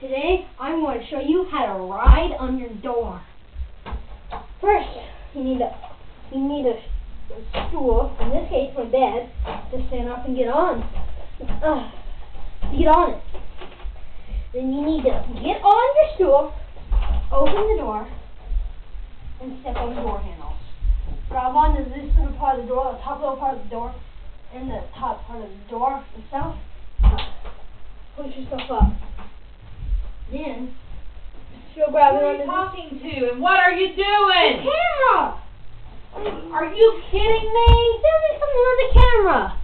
Today, I'm going to show you how to ride on your door. First, you need a stool, in this case my bed, to stand up and get on. To get on it. Then you need to get on your stool, open the door, and step on the door handles. Grab onto this little part of the door, the top little part of the door, and the top part of the door itself. Push yourself up. Then, she'll grab it onto Who are you talking to, and what are you doing? the camera! Are you kidding me? Tell me something on the camera.